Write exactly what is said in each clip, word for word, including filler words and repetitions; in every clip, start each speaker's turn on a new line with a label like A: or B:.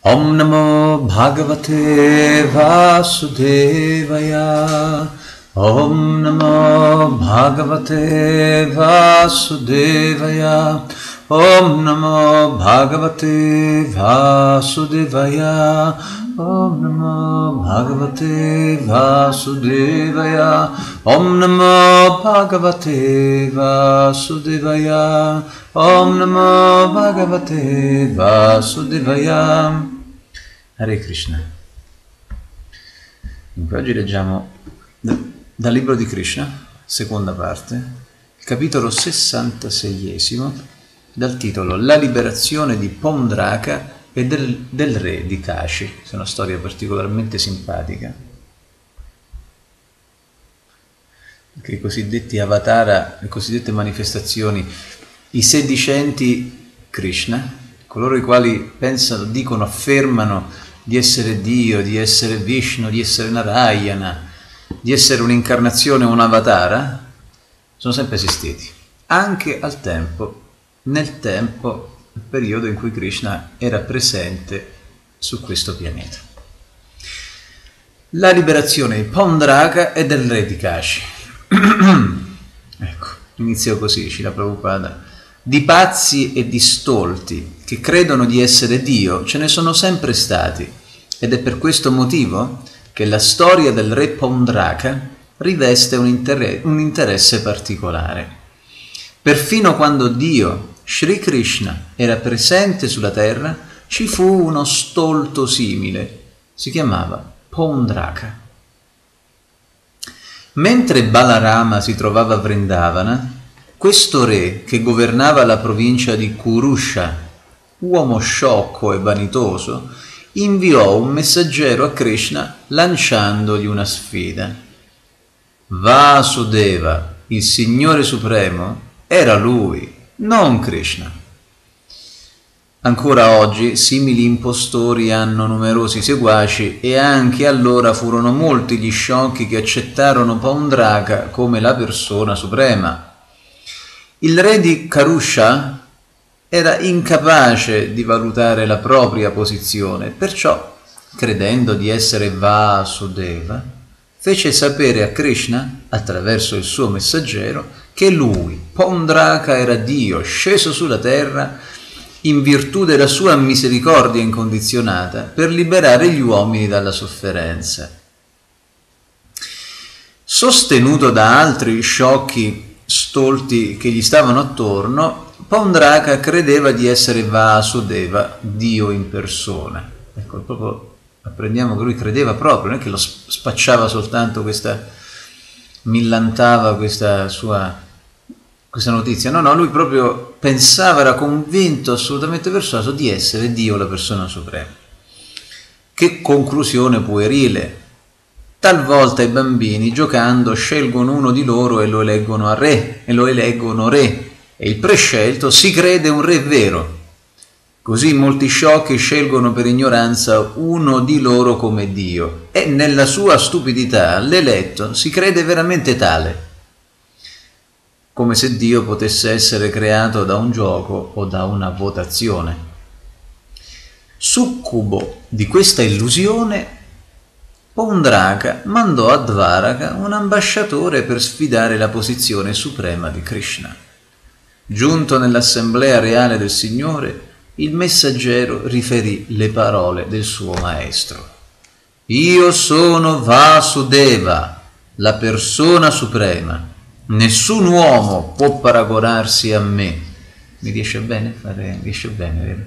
A: Om Namo Bhagavate Vasudevaya. Om Namo Bhagavate Vasudevaya. Om Namo Bhagavate Vasudevaya. Om Namo Bhagavate Vasudevaya. Om Namo Bhagavate Vasudevaya. Om Namo Bhagavate Vasudevaya. Hare Krishna. Dunque, oggi leggiamo dal libro di Krishna, seconda parte, il capitolo sessantaseiesimo, dal titolo La liberazione di Pondraka e del, del re di Kashi. È una storia particolarmente simpatica, che i cosiddetti avatara, le cosiddette manifestazioni, i sedicenti Krishna, coloro i quali pensano, dicono, affermano di essere Dio, di essere Vishnu, di essere Narayana, di essere un'incarnazione, un avatara, sono sempre esistiti, anche al tempo, nel tempo, il periodo in cui Krishna era presente su questo pianeta. La liberazione di Pondraka e del re di Kashi. Ecco, inizio così, Srila Prabhupada. Di pazzi e di stolti che credono di essere Dio ce ne sono sempre stati, ed è per questo motivo che la storia del re Pondraka riveste un, interesse, un interesse particolare. Perfino quando Dio, Sri Krishna, era presente sulla terra, ci fu uno stolto simile, si chiamava Pondraka. Mentre Balarama si trovava a Vrindavana, questo re, che governava la provincia di Kurusha, uomo sciocco e vanitoso, inviò un messaggero a Krishna lanciandogli una sfida. Vasudeva, il Signore Supremo, era lui, non Krishna. Ancora oggi simili impostori hanno numerosi seguaci e anche allora furono molti gli sciocchi che accettarono Pondraka come la persona suprema. Il re di Karusha era incapace di valutare la propria posizione, perciò, credendo di essere Vasudeva, fece sapere a Krishna, attraverso il suo messaggero, che lui, Pondraka, era Dio sceso sulla terra in virtù della sua misericordia incondizionata per liberare gli uomini dalla sofferenza. Sostenuto da altri sciocchi stolti che gli stavano attorno, Pondraka credeva di essere Vasudeva, Dio in persona. Ecco, proprio apprendiamo che lui credeva proprio, non è che lo spacciava soltanto questa, millantava questa sua questa notizia, no, no, lui proprio pensava, era convinto, assolutamente persuaso di essere Dio, la persona suprema. Che conclusione puerile! Talvolta i bambini, giocando, scelgono uno di loro e lo eleggono a re, e lo eleggono re, e il prescelto si crede un re vero. Così molti sciocchi scelgono per ignoranza uno di loro come Dio, e nella sua stupidità l'eletto si crede veramente tale, come se Dio potesse essere creato da un gioco o da una votazione. Succubo di questa illusione, Pondraka mandò a Dvaraka un ambasciatore per sfidare la posizione suprema di Krishna. Giunto nell'assemblea reale del Signore, il messaggero riferì le parole del suo maestro. Io sono Vasudeva, la persona suprema. Nessun uomo può paragonarsi a me. Mi riesce bene fare? Mi riesce bene, vero?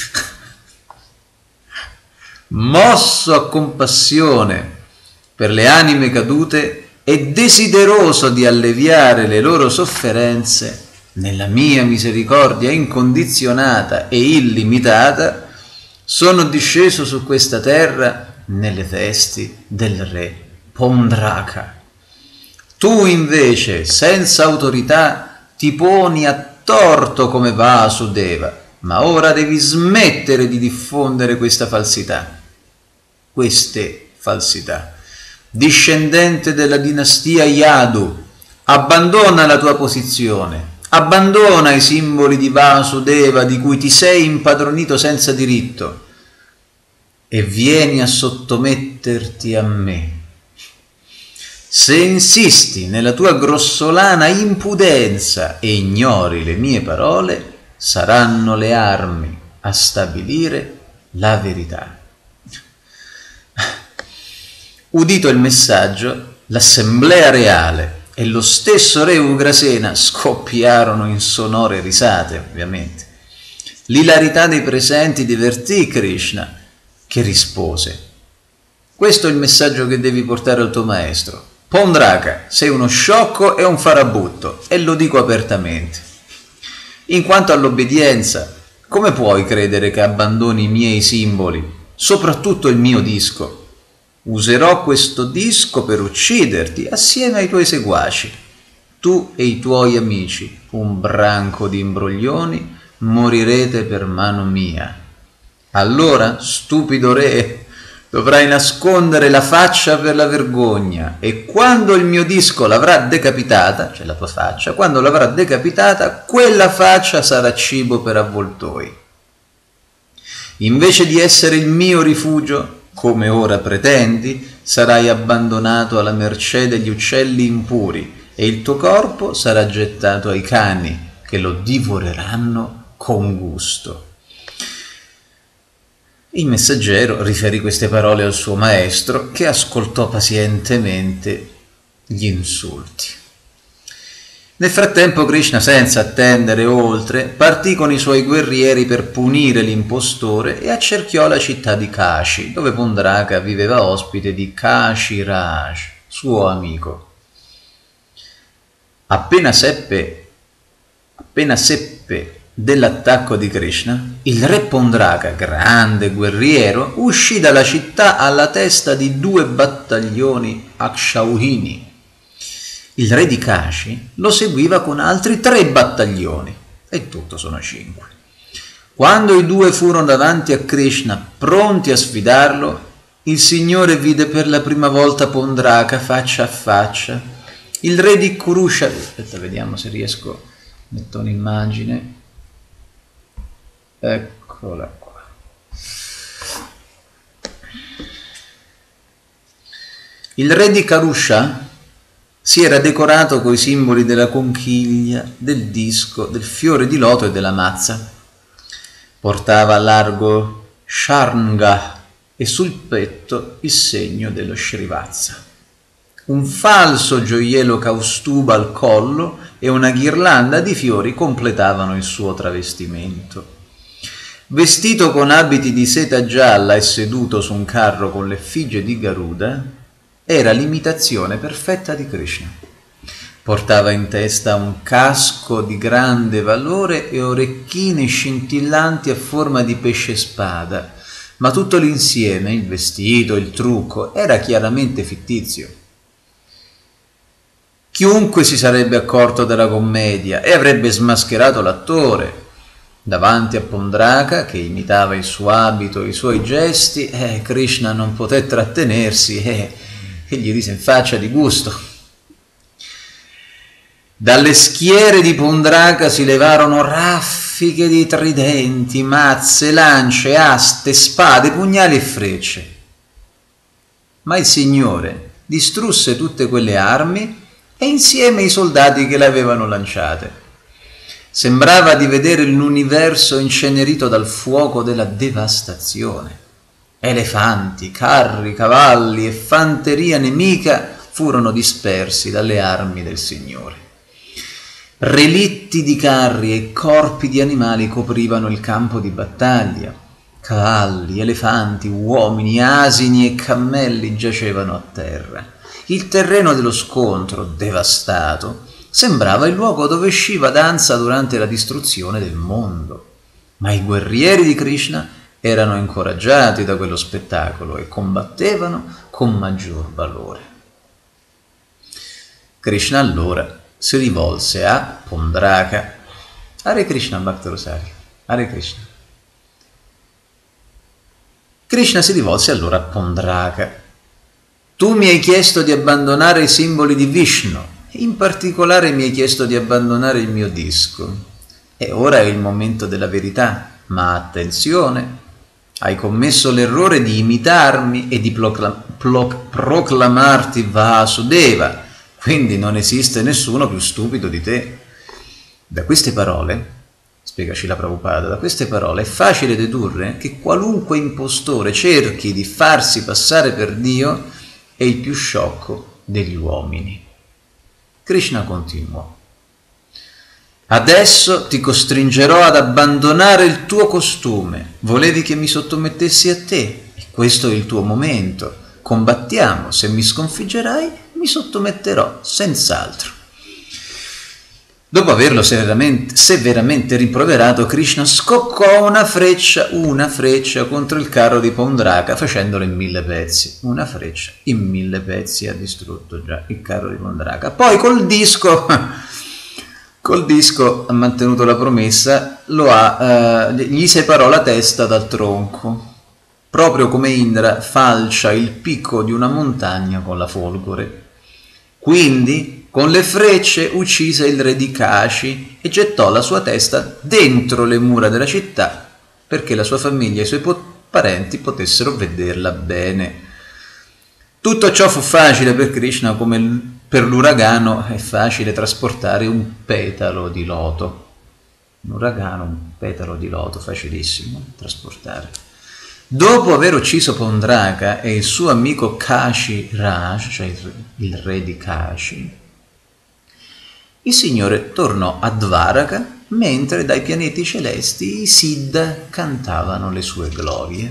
A: Mosso a compassione per le anime cadute e desideroso di alleviare le loro sofferenze, nella mia misericordia incondizionata e illimitata, sono disceso su questa terra nelle vesti del re Pondraka. Tu invece, senza autorità, ti poni a torto come Vasudeva, ma ora devi smettere di diffondere questa falsità, queste falsità. Discendente della dinastia Yadu, abbandona la tua posizione, abbandona i simboli di Vasudeva di cui ti sei impadronito senza diritto. e vieni a sottometterti a me. Se insisti nella tua grossolana impudenza e ignori le mie parole, saranno le armi a stabilire la verità. Udito il messaggio, l'assemblea reale e lo stesso re Ugrasena scoppiarono in sonore risate, ovviamente. L'ilarità dei presenti divertì Krishna, che rispose: questo è il messaggio che devi portare al tuo maestro. Pondraka, sei uno sciocco e un farabutto, e lo dico apertamente. In quanto all'obbedienza, come puoi credere che abbandoni i miei simboli, soprattutto il mio disco? Userò questo disco per ucciderti assieme ai tuoi seguaci. Tu e i tuoi amici, un branco di imbroglioni, morirete per mano mia. Allora, stupido re, dovrai nascondere la faccia per la vergogna, e quando il mio disco l'avrà decapitata, cioè la tua faccia, quando l'avrà decapitata, quella faccia sarà cibo per avvoltoi. Invece di essere il mio rifugio, come ora pretendi, sarai abbandonato alla mercé degli uccelli impuri, e il tuo corpo sarà gettato ai cani, che lo divoreranno con gusto. Il messaggero riferì queste parole al suo maestro, che ascoltò pazientemente gli insulti. Nel frattempo Krishna, senza attendere oltre, partì con i suoi guerrieri per punire l'impostore e accerchiò la città di Kashi, dove Pondraka viveva ospite di Kashiraj, suo amico. Appena seppe, appena seppe dell'attacco di Krishna, il re Pondraka, grande guerriero, uscì dalla città alla testa di due battaglioni akshauhini. Il re di Kashi lo seguiva con altri tre battaglioni, e in tutto sono cinque. Quando i due furono davanti a Krishna, pronti a sfidarlo, il Signore vide per la prima volta Pondraka faccia a faccia. Il re di Kurusha, aspetta, vediamo se riesco, metto un'immagine. Eccola qua. Il re di Karusha si era decorato coi simboli della conchiglia, del disco, del fiore di loto e della mazza. Portava a largo Sharnga e sul petto il segno dello Srivatsa. Un falso gioiello Kaustuba al collo e una ghirlanda di fiori completavano il suo travestimento. Vestito con abiti di seta gialla e seduto su un carro con l'effigie di Garuda, era l'imitazione perfetta di Krishna. Portava in testa un casco di grande valore e orecchine scintillanti a forma di pesce spada, ma tutto l'insieme, il vestito, il trucco, era chiaramente fittizio. Chiunque si sarebbe accorto della commedia e avrebbe smascherato l'attore. Davanti a Pondraka, che imitava il suo abito e i suoi gesti, eh, Krishna non poté trattenersi e, e gli rise in faccia di gusto. Dalle schiere di Pondraka si levarono raffiche di tridenti, mazze, lance, aste, spade, pugnali e frecce. Ma il Signore distrusse tutte quelle armi e insieme i soldati che le avevano lanciate. Sembrava di vedere l'universo incenerito dal fuoco della devastazione. Elefanti, carri, cavalli e fanteria nemica furono dispersi dalle armi del Signore. Relitti di carri e corpi di animali coprivano il campo di battaglia. Cavalli, elefanti, uomini, asini e cammelli giacevano a terra. Il terreno dello scontro, devastato, sembrava il luogo dove Shiva danza durante la distruzione del mondo. Ma i guerrieri di Krishna erano incoraggiati da quello spettacolo e combattevano con maggior valore. Krishna allora si rivolse a Pondraka. Hare Krishna, Bhakta Rosario. Hare Krishna. Krishna si rivolse allora a Pondraka. Tu mi hai chiesto di abbandonare i simboli di Vishnu. In particolare mi hai chiesto di abbandonare il mio disco. E ora è il momento della verità, ma attenzione, Hai commesso l'errore di imitarmi e di proclam- pro- proclamarti Vasudeva, quindi non esiste nessuno più stupido di te. Da queste parole, spiega Srila Prabhupada, da queste parole è facile dedurre che qualunque impostore cerchi di farsi passare per Dio è il più sciocco degli uomini. Krishna continuò: adesso ti costringerò ad abbandonare il tuo costume. Volevi che mi sottomettessi a te, e questo è il tuo momento. Combattiamo, se mi sconfiggerai, mi sottometterò, senz'altro. Dopo averlo severamente, severamente rimproverato, Krishna scoccò una freccia, una freccia contro il carro di Paundraka, facendolo in mille pezzi. Una freccia in mille pezzi ha distrutto già il carro di Paundraka. Poi col disco, col disco ha mantenuto la promessa, lo ha, eh, gli separò la testa dal tronco, proprio come Indra falcia il picco di una montagna con la folgore. Quindi con le frecce uccise il re di Kashi e gettò la sua testa dentro le mura della città perché la sua famiglia e i suoi parenti potessero vederla bene. Tutto ciò fu facile per Krishna come per l'uragano è facile trasportare un petalo di loto. Un uragano, un petalo di loto, facilissimo trasportare. Dopo aver ucciso Paundraka e il suo amico Kashi Raj, cioè il re di Kashi, il Signore tornò a Dvaraka mentre dai pianeti celesti i Siddha cantavano le sue glorie.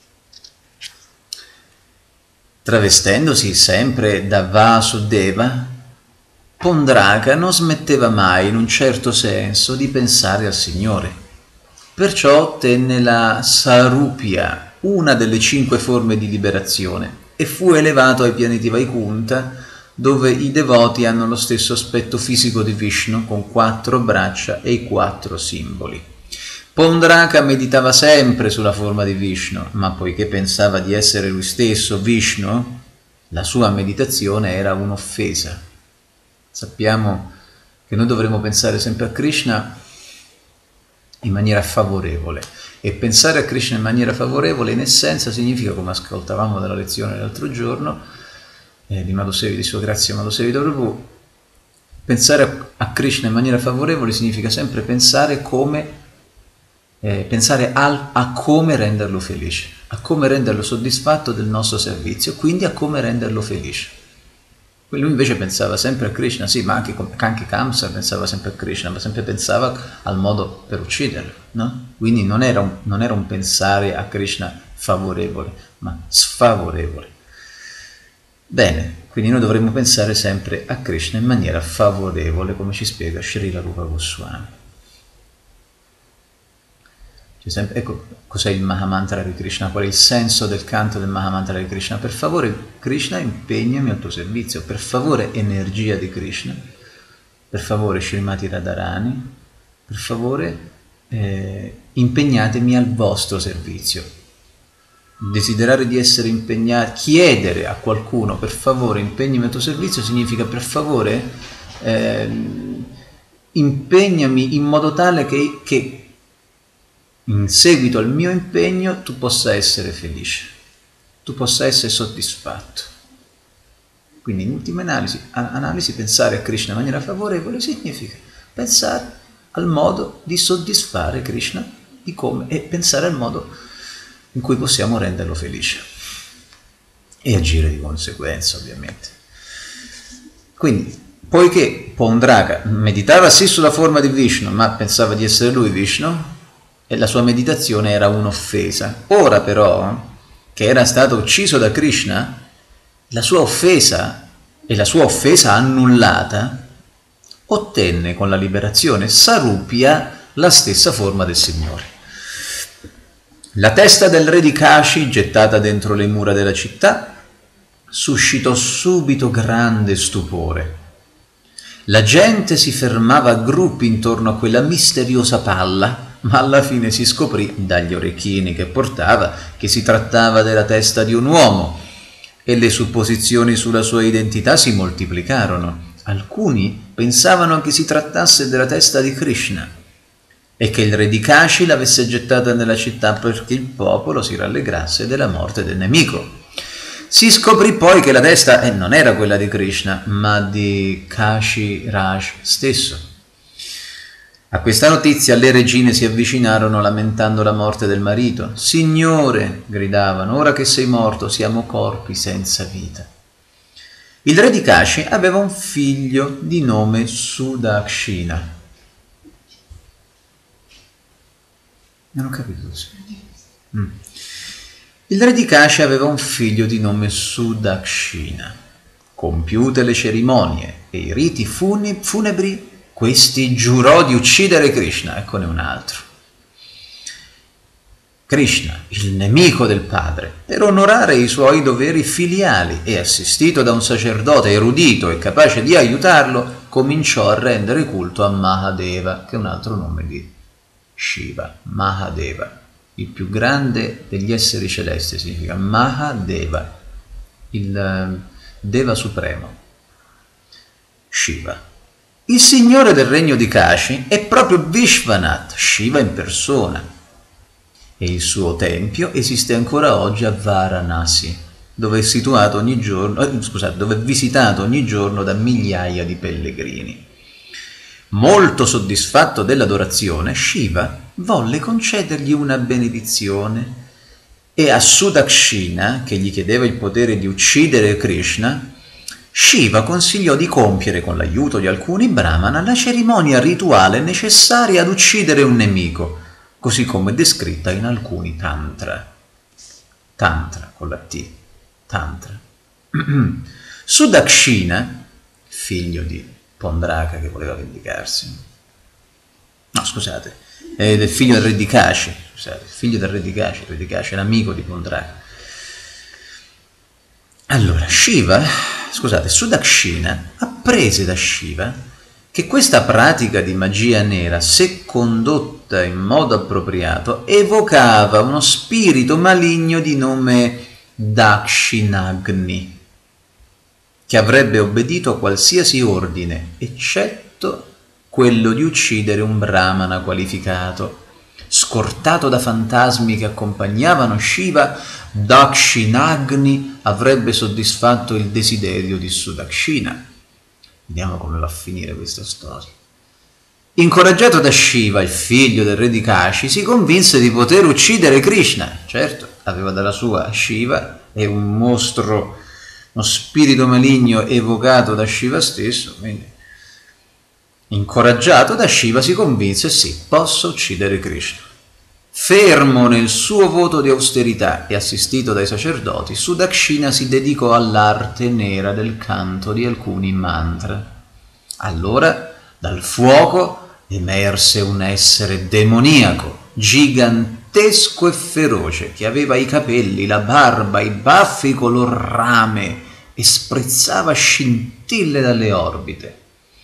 A: Travestendosi sempre da Vasudeva, Paundraka non smetteva mai, in un certo senso, di pensare al Signore. Perciò ottenne la Sarupya, una delle cinque forme di liberazione, e fu elevato ai pianeti Vaikunta, dove i devoti hanno lo stesso aspetto fisico di Vishnu, con quattro braccia e i quattro simboli. Paundraka meditava sempre sulla forma di Vishnu, ma poiché pensava di essere lui stesso Vishnu, la sua meditazione era un'offesa. Sappiamo che noi dovremmo pensare sempre a Krishna in maniera favorevole, e pensare a Krishna in maniera favorevole in essenza significa, come ascoltavamo dalla lezione l'altro giorno, Eh, di Madhusevi, di Sua Grazia Madhusevi Prabhu, pensare a, a Krishna in maniera favorevole significa sempre pensare come eh, pensare al, a come renderlo felice, a come renderlo soddisfatto del nostro servizio, quindi a come renderlo felice. Lui invece pensava sempre a Krishna, sì, ma anche, anche Kamsa pensava sempre a Krishna, ma sempre pensava al modo per ucciderlo, no? Quindi non era un, non era un pensare a Krishna favorevole, ma sfavorevole. Bene, quindi noi dovremmo pensare sempre a Krishna in maniera favorevole, come ci spiega Srila Rupa Goswami. C'è sempre, ecco, cos'è il Mahamantra di Krishna? Qual è il senso del canto del Mahamantra di Krishna? Per favore, Krishna, impegnami al tuo servizio. Per favore, energia di Krishna. Per favore, Srimati Radharani. Per favore, eh, impegnatemi al vostro servizio. Desiderare di essere impegnati, chiedere a qualcuno per favore impegnami al tuo servizio significa per favore eh, impegnami in modo tale che, che in seguito al mio impegno tu possa essere felice, tu possa essere soddisfatto. Quindi in ultima analisi, analisi pensare a Krishna in maniera favorevole significa pensare al modo di soddisfare Krishna, di come, e pensare al modo in cui possiamo renderlo felice e agire di conseguenza, ovviamente. Quindi, poiché Paundraka meditava sì sulla forma di Vishnu, ma pensava di essere lui Vishnu, e la sua meditazione era un'offesa. Ora però, che era stato ucciso da Krishna, la sua offesa e la sua offesa annullata ottenne con la liberazione Sarupya la stessa forma del Signore. La testa del re di Kashi, gettata dentro le mura della città, suscitò subito grande stupore. La gente si fermava a gruppi intorno a quella misteriosa palla, ma alla fine si scoprì, dagli orecchini che portava, che si trattava della testa di un uomo, e le supposizioni sulla sua identità si moltiplicarono. Alcuni pensavano che si trattasse della testa di Krishna. e che il re di Kashi l'avesse gettata nella città perché il popolo si rallegrasse della morte del nemico. Si scoprì poi che la testa eh, non era quella di Krishna, ma di Kashi Raj stesso. A questa notizia le regine si avvicinarono lamentando la morte del marito. «Signore», gridavano, «ora che sei morto siamo corpi senza vita». Il re di Kashi aveva un figlio di nome Sudakshina. Non ho capito. Mm. Il re di Kashi aveva un figlio di nome Sudakshina. Compiute le cerimonie e i riti funebri, questi giurò di uccidere Krishna. Eccone un altro. Krishna, il nemico del padre, per onorare i suoi doveri filiali e assistito da un sacerdote erudito e capace di aiutarlo, cominciò a rendere culto a Mahadeva, che è un altro nome di Shiva. Mahadeva, il più grande degli esseri celesti, significa Mahadeva, il Deva supremo, Shiva. Il signore del regno di Kashi è proprio Vishwanath, Shiva in persona, e il suo tempio esiste ancora oggi a Varanasi, dove è situato ogni giorno, eh, scusate, dove è visitato ogni giorno da migliaia di pellegrini. Molto soddisfatto dell'adorazione, Shiva volle concedergli una benedizione e a Sudakshina, che gli chiedeva il potere di uccidere Krishna, Shiva consigliò di compiere con l'aiuto di alcuni brahmana la cerimonia rituale necessaria ad uccidere un nemico, così come descritta in alcuni tantra. Tantra con la T. Tantra. Sudakshina, figlio di Pondraka che voleva vendicarsi. No, scusate, è del figlio del re di Kashi, scusate, figlio del re di Kashi, il re di Kashi era amico di Pondraka. Allora, Shiva, scusate, Sudakshina apprese da Shiva che questa pratica di magia nera, se condotta in modo appropriato, evocava uno spirito maligno di nome Dakshinagni, che avrebbe obbedito a qualsiasi ordine, eccetto quello di uccidere un brahmana qualificato. Scortato da fantasmi che accompagnavano Shiva, Dakshinagni avrebbe soddisfatto il desiderio di Sudakshina. Vediamo come va a finire questa storia. Incoraggiato da Shiva, il figlio del re di Kashi, si convinse di poter uccidere Krishna. Certo, aveva dalla sua Shiva, è un mostro, uno spirito maligno evocato da Shiva stesso, quindi incoraggiato da Shiva si convinse, sì, posso uccidere Krishna. Fermo nel suo voto di austerità e assistito dai sacerdoti, Sudakshina si dedicò all'arte nera del canto di alcuni mantra. Allora, dal fuoco emerse un essere demoniaco, gigantesco e feroce, che aveva i capelli, la barba, i baffi color rame e sprezzava scintille dalle orbite.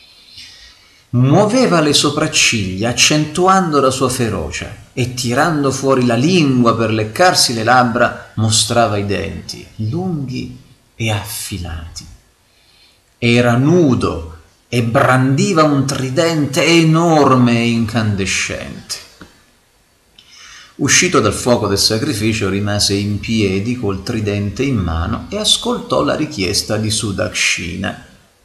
A: Muoveva le sopracciglia accentuando la sua ferocia e tirando fuori la lingua per leccarsi le labbra mostrava i denti lunghi e affilati. Era nudo e brandiva un tridente enorme e incandescente. Uscito dal fuoco del sacrificio rimase in piedi col tridente in mano e ascoltò la richiesta di Sudakshina.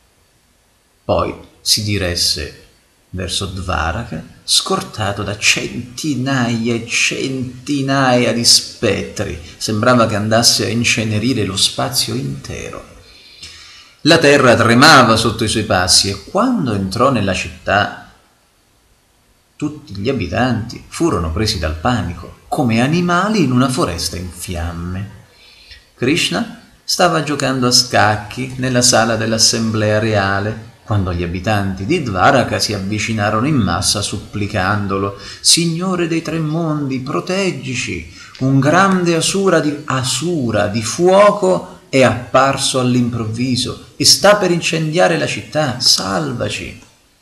A: Poi si diresse verso Dvaraka, scortato da centinaia e centinaia di spettri. Sembrava che andasse a incenerire lo spazio intero. La terra tremava sotto i suoi passi e quando entrò nella città tutti gli abitanti furono presi dal panico, come animali in una foresta in fiamme. Krishna stava giocando a scacchi nella sala dell'assemblea reale, quando gli abitanti di Dvaraka si avvicinarono in massa supplicandolo: «Signore dei tre mondi, proteggici! Un grande asura di, asura di fuoco è apparso all'improvviso e sta per incendiare la città, salvaci!»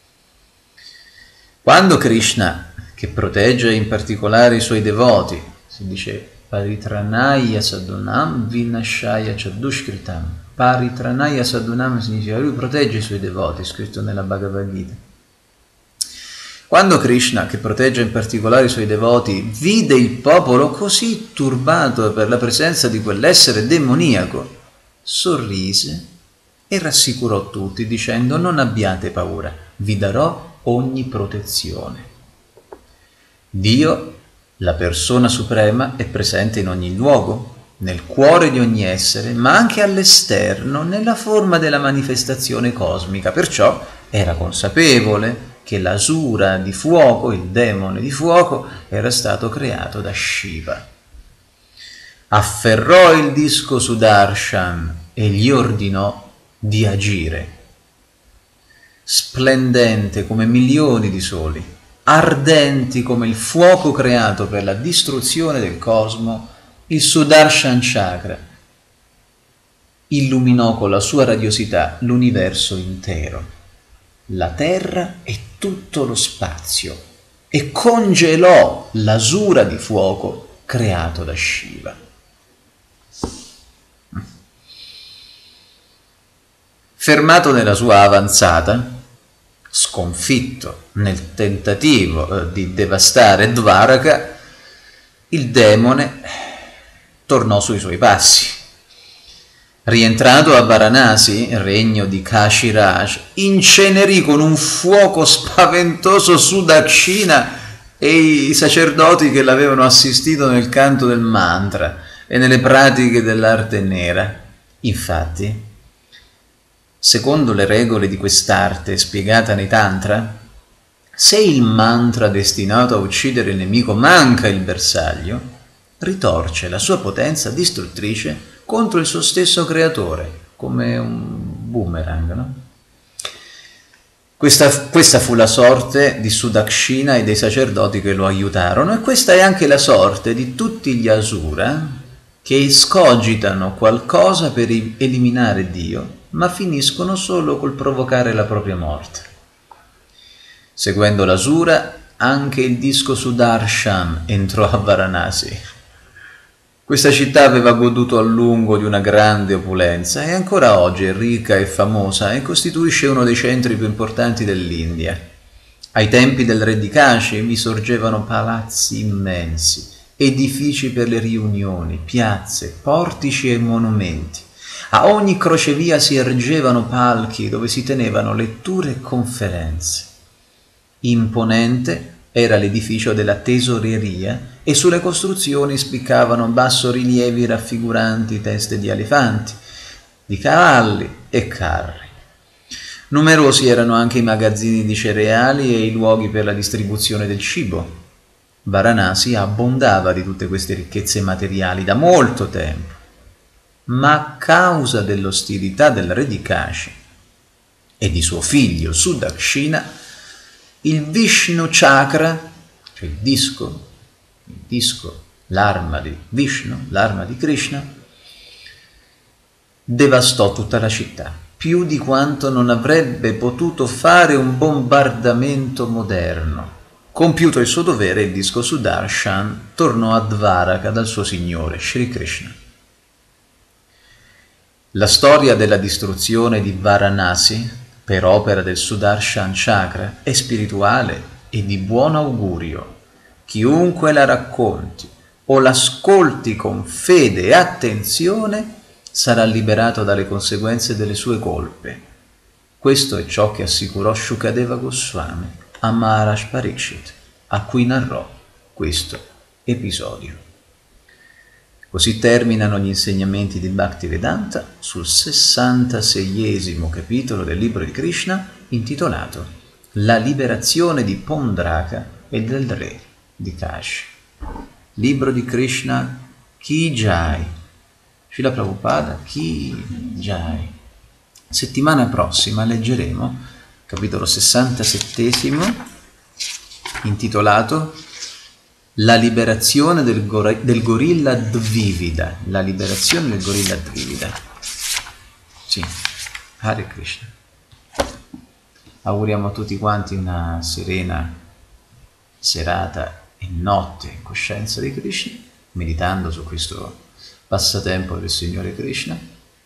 A: Quando Krishna, che protegge in particolare i suoi devoti, si dice Paritranaya sadhunam vinashaya chadushkritam. Paritranaya sadhunam significa lui protegge i suoi devoti, scritto nella Bhagavad Gita. Quando Krishna, che protegge in particolare i suoi devoti, vide il popolo così turbato per la presenza di quell'essere demoniaco, sorrise e rassicurò tutti dicendo: non abbiate paura, vi darò ogni protezione. Dio, la persona suprema, è presente in ogni luogo, nel cuore di ogni essere, ma anche all'esterno, nella forma della manifestazione cosmica. Perciò era consapevole che l'asura di fuoco, il demone di fuoco, era stato creato da Shiva. Afferrò il disco Sudarshan e gli ordinò di agire. Splendente come milioni di soli, ardenti come il fuoco creato per la distruzione del cosmo, il Sudarshan Chakra illuminò con la sua radiosità l'universo intero, la terra e tutto lo spazio, e congelò l'asura di fuoco creato da Shiva. Fermato nella sua avanzata, sconfitto nel tentativo di devastare Dvaraka, il demone tornò sui suoi passi. Rientrato a Varanasi, regno di Kashiraj, incenerì con un fuoco spaventoso Sudakshina e i sacerdoti che l'avevano assistito nel canto del mantra e nelle pratiche dell'arte nera. Infatti, secondo le regole di quest'arte spiegata nei Tantra, se il mantra destinato a uccidere il nemico manca il bersaglio, ritorce la sua potenza distruttrice contro il suo stesso creatore, come un boomerang, no? Questa, questa fu la sorte di Sudakshina e dei sacerdoti che lo aiutarono, e questa è anche la sorte di tutti gli asura che escogitano qualcosa per eliminare Dio, ma finiscono solo col provocare la propria morte. Seguendo l'asura, anche il disco Sudarshan entrò a Varanasi. Questa città aveva goduto a lungo di una grande opulenza e ancora oggi è ricca e famosa e costituisce uno dei centri più importanti dell'India. Ai tempi del re di Kashi vi sorgevano palazzi immensi, edifici per le riunioni, piazze, portici e monumenti. A ogni crocevia si ergevano palchi dove si tenevano letture e conferenze. Imponente era l'edificio della tesoreria e sulle costruzioni spiccavano bassorilievi raffiguranti teste di elefanti, di cavalli e carri. Numerosi erano anche i magazzini di cereali e i luoghi per la distribuzione del cibo. Varanasi abbondava di tutte queste ricchezze materiali da molto tempo, ma a causa dell'ostilità del re di Kashi e di suo figlio Sudakshina, il Vishnu Chakra, cioè il disco, il disco, l'arma di Vishnu, l'arma di Krishna, devastò tutta la città, più di quanto non avrebbe potuto fare un bombardamento moderno. Compiuto il suo dovere, il disco Sudarshan tornò a Dvaraka dal suo signore, Sri Krishna. La storia della distruzione di Varanasi per opera del Sudarshan Chakra è spirituale e di buon augurio. Chiunque la racconti o l'ascolti con fede e attenzione sarà liberato dalle conseguenze delle sue colpe. Questo è ciò che assicurò Shukadeva Goswami a Maharaj Parikshit, a cui narrò questo episodio. Così terminano gli insegnamenti di Bhaktivedanta sul sessantaseiesimo capitolo del libro di Krishna, intitolato La liberazione di Pondraka e del re di Kashi. Libro di Krishna Ki Jai, Srila Prabhupada Ki Jai. Settimana prossima leggeremo capitolo sessantasettesimo, intitolato La liberazione del, gor- del gorilla Dvivida. La liberazione del gorilla Dvivida. Sì, Hare Krishna. Auguriamo a tutti quanti una serena serata e notte in coscienza di Krishna, meditando su questo passatempo del Signore Krishna,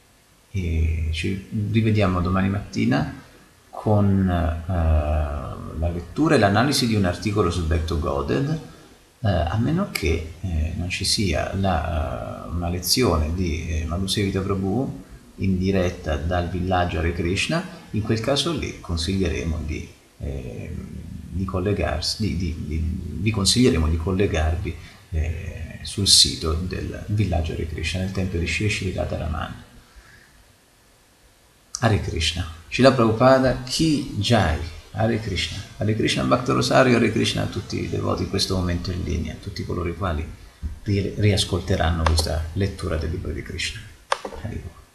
A: e ci rivediamo domani mattina con uh, la lettura e l'analisi di un articolo su Back to Godhead, eh, a meno che eh, non ci sia la, uh, una lezione di eh, Madhusevita Prabhu in diretta dal villaggio Hare Krishna. In quel caso lì consiglieremo di, eh, di collegarsi, di, di, di, vi consiglieremo di collegarvi eh, sul sito del villaggio Hare Krishna, nel tempio di Shri Shri Radharaman. Hare Krishna. Srila Prabhupada Ki Jai. Hare Krishna. Hare Krishna Bhakta Rosario, Hare Krishna a tutti i devoti in questo momento in linea, a tutti coloro i quali riascolteranno questa lettura del libro di Krishna. Hare